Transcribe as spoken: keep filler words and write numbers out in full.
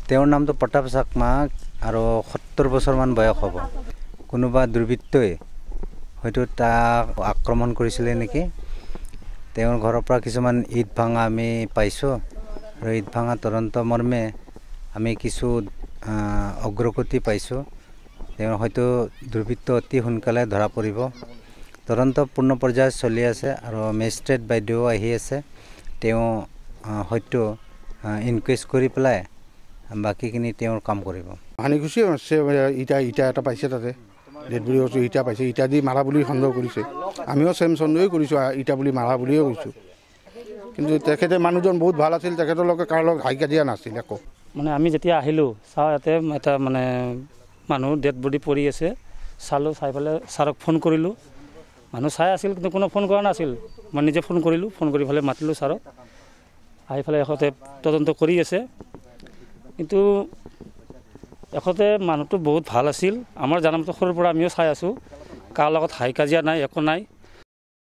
তেওঁৰ নামটো প্ৰতাপ চাকমা আৰু সত্তৰ বছৰমান বয়স হ'ব। কোনোবা দুৰ্বৃত্তই হয়তো তাক আক্ৰমণ কৰিছিলে নেকি। তেওঁৰ ঘৰৰ পৰা কিছুমান ইট ভাঙা আমি পাইছোঁ আৰু ইট ভাঙা তদন্ত মৰ্মে আমি কিছু অগ্ৰগতি পাইছোঁ। তেওঁ হয়তো দুৰ্বৃত্ত অতি সোনকালে ধৰা পৰিব। তদন্ত পূৰ্ণ পৰ্যায়ত চলি আছে আৰু মেজিষ্ট্ৰেট বাইদেউ আহি আছে। তেওঁ হয়তো ইনকুৱেষ্ট কৰি পেলাই বাকীখিনি তেওঁৰ কাম কৰিব। হানি খুচি ইটা ইটা এটা পাইছে, তাতে ডেড বডি কৈছোঁ ইটা পাইছে, ইটা দি মাৰা বুলি সন্দেহ কৰিছে। আমিও চেম সন্দেহ কৰিছোঁ ইটা বুলি মাৰা বুলিয়ে কৈছোঁ। কিন্তু তেখেতে মানুহজন বহুত ভাল আছিল, তেখেতৰ লগত কাৰো লগত হাই কাজিয়া নাছিল একো। মানে আমি যেতিয়া আহিলোঁ চাওঁ ইয়াতে এটা মানে মানুহ ডেড বডি পৰি আছে। চালোঁ, চাই পেলাই ছাৰক ফোন কৰিলোঁ। মানুহ চাই আছিল কিন্তু কোনো ফোন কৰা নাছিল। মই নিজে ফোন কৰিলোঁ, ফোন কৰি পেলাই মাতিলোঁ ছাৰক। আহি পেলাই এখেতে তদন্ত কৰি আছে। কিন্তু এখেতে মানুহটো বহুত ভাল আছিল। আমাৰ জানামতে সৰুৰ পৰা আমিও চাই আছোঁ, কাৰ লগত হাই কাজিয়া নাই, একো নাই।